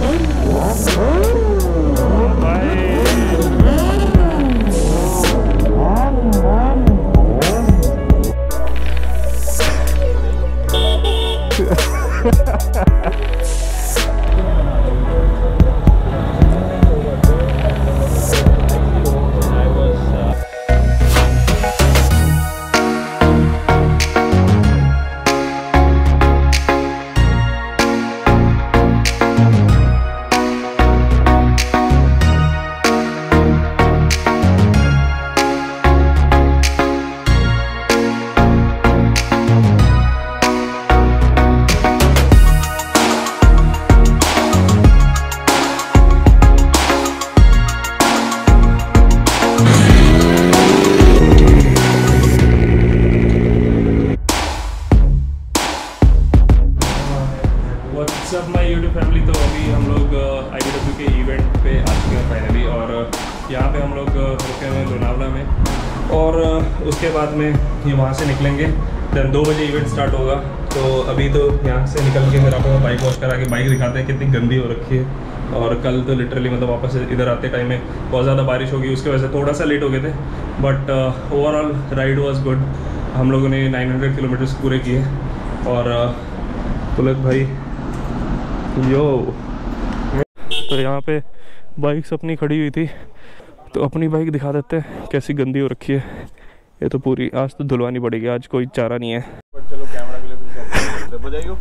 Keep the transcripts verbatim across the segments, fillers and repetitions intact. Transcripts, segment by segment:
WhatsApp my YouTube family. तो अभी हम लोग आई बी डब्ल्यू के इवेंट पे आ चुके हैं फाइनली, और यहाँ पे हम लोग रुके हुए हैं लोनावला में, और उसके बाद में ये वहाँ से निकलेंगे। देन दो बजे इवेंट स्टार्ट होगा। तो अभी तो यहाँ से निकल के फिर आपको बाइक वॉश करा के बाइक दिखाते हैं कितनी गंदी हो रखी है। और कल तो लिटरली मतलब वापस इधर आते टाइम में बहुत ज़्यादा बारिश होगी, उसकी वजह से थोड़ा सा लेट हो गए थे, but overall ride was good. हम लोगों ने नौ सौ किलोमीटर्स पूरे किए। और पुलक भाई यो, तो यहाँ पे बाइक्स अपनी खड़ी हुई थी, तो अपनी बाइक दिखा देते हैं कैसी गंदी हो रखी है। ये तो पूरी आज तो धुलवानी पड़ेगी, आज कोई चारा नहीं है। चलो कैमरा के लिए तो बजाइयो।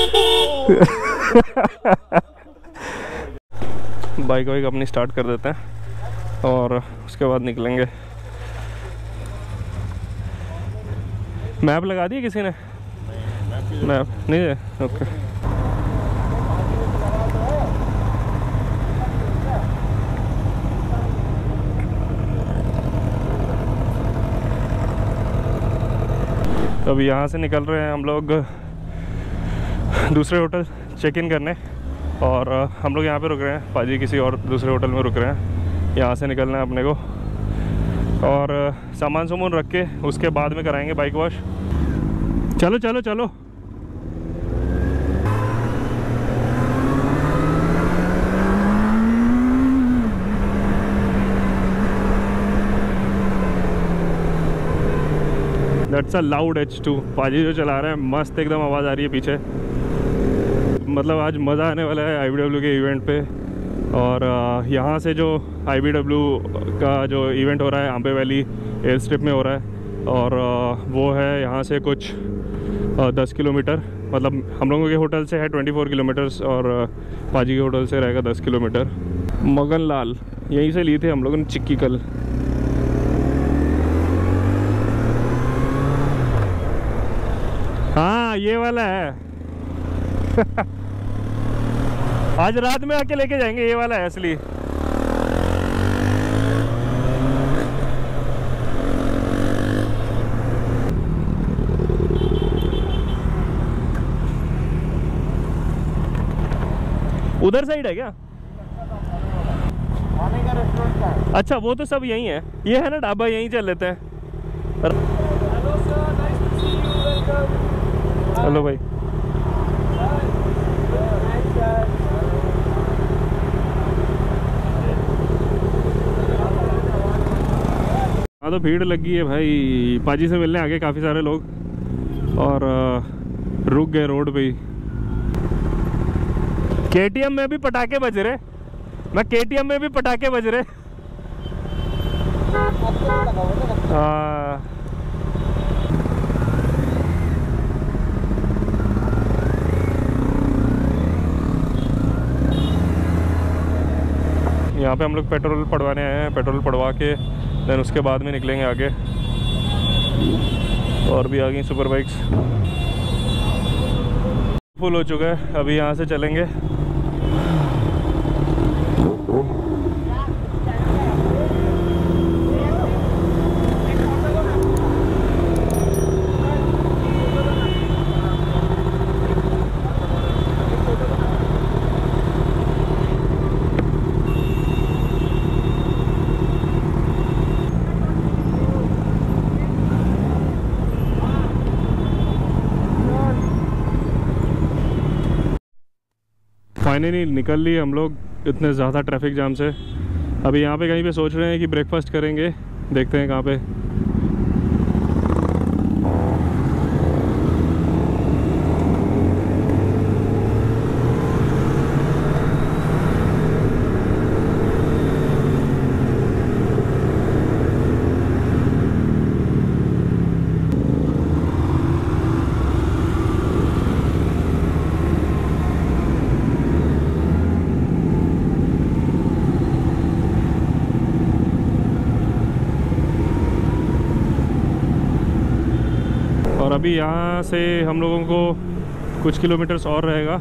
बाइक वाइक अपनी स्टार्ट कर देते हैं और उसके बाद निकलेंगे। मैप लगा दिया किसी ने? नहीं, मैप नहीं है। ओके, तो अभी यहाँ से निकल रहे हैं हम लोग दूसरे होटल चेक इन करने, और हम लोग यहाँ पे रुक रहे हैं। पाजी किसी और दूसरे होटल में रुक रहे हैं। यहाँ से निकलना है अपने को, और सामान सामान रख के उसके बाद में कराएंगे बाइक वॉश। चलो चलो चलो। That's a loud H two. पाजी जो चला रहे हैं मस्त एकदम आवाज़ आ रही है पीछे। मतलब आज मज़ा आने वाला है आई बी डब्ल्यू के इवेंट पे। और यहाँ से जो आई बी डब्ल्यू का जो इवेंट हो रहा है आंबे वैली एयर स्ट्रिप में हो रहा है, और वो है यहाँ से कुछ दस किलोमीटर। मतलब हम लोगों के होटल से है चौबीस किलोमीटर्स, और पाजी के होटल से रहेगा दस किलोमीटर। मगन लाल यहीं से लिए थे हम लोगों ने चिक्की कल। हाँ ये वाला है। आज रात में आके लेके जाएंगे, ये वाला है असली। उधर साइड है क्या? अच्छा वो तो सब यही है। ये है ना ढाबा, यहीं चल लेते हैं। हेलो भाई। हाँ तो भीड़ लगी है भाई। पाजी से मिलने आगे काफ़ी सारे लोग, और रुक गए रोड पे ही। केटीएम में भी पटाखे बज रहे। मैं केटीएम में भी पटाखे बज रहे। हाँ यहाँ पे हम लोग पेट्रोल पड़वाने आए हैं। पेट्रोल पड़वा के देन उसके बाद में निकलेंगे आगे। और भी आ गई सुपर बाइक्स। फुल हो चुका है, अभी यहाँ से चलेंगे। फाइनली निकल लिए हम लोग इतने ज़्यादा ट्रैफिक जाम से। अभी यहाँ पे कहीं पे सोच रहे हैं कि ब्रेकफास्ट करेंगे, देखते हैं कहाँ पे। और अभी यहाँ से हम लोगों को कुछ किलोमीटर्स और रहेगा।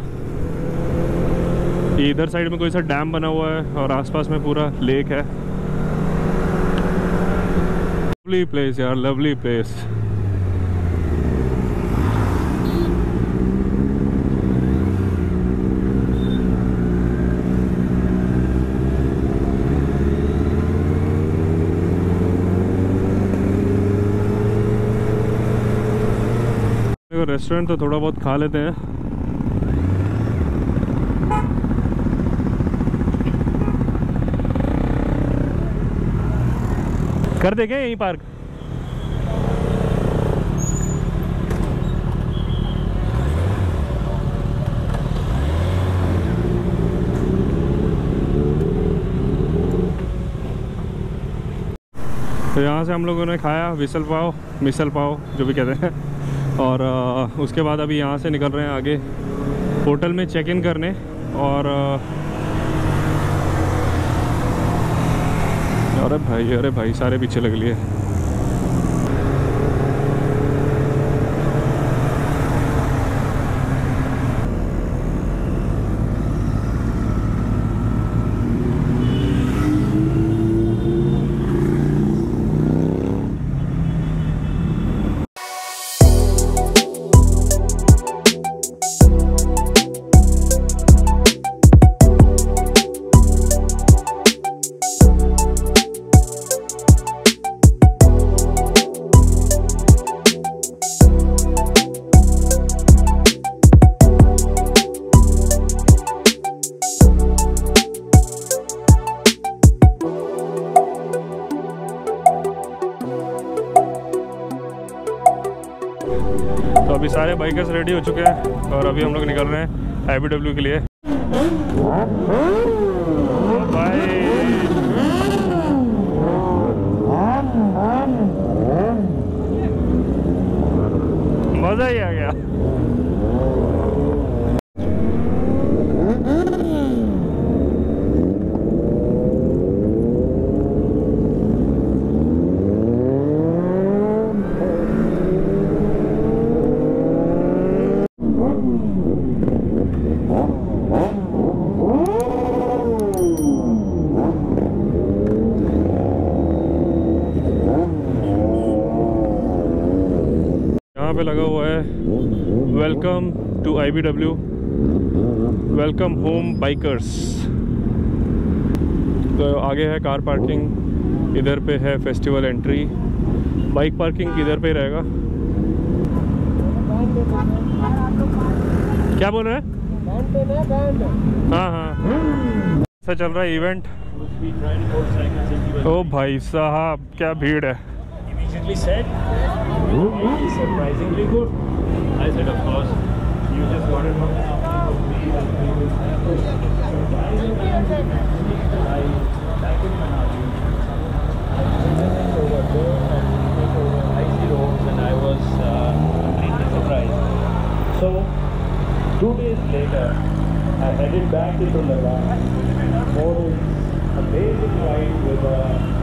इधर साइड में कोई सा डैम बना हुआ है और आसपास में पूरा लेक है। लवली प्लेस यार, लवली प्लेस। रेस्टोरेंट तो थोड़ा बहुत खा लेते हैं। कर देंगे यहीं पार्क। तो यहाँ से हम लोगों ने खाया विसल पाव, मिसल पाव जो भी कहते हैं। और आ, उसके बाद अभी यहाँ से निकल रहे हैं आगे होटल में चेक इन करने। और आ, अरे भाई अरे भाई सारे पीछे लग लिए। तो अभी सारे बाइकर्स रेडी हो चुके हैं और अभी हम लोग निकल रहे हैं आई बी डब्ल्यू के लिए। भाई मज़ा ही आ गया। यहाँ पे लगा हुआ है welcome to I B W, welcome home bikers. तो आगे है कार पार्किंग, इधर पे है फेस्टिवल एंट्री। बाइक पार्किंग इधर पे ही रहेगा। क्या बोल रहे हैं? हाँ हाँ ऐसा चल रहा है इवेंट। ओ भाई साहब क्या भीड़ है। Immediately said, it's surprisingly good. I said, of course, you just wanted to and I was uh, completely surprised. So, two days later, I headed back into Ladakh for an amazing ride with a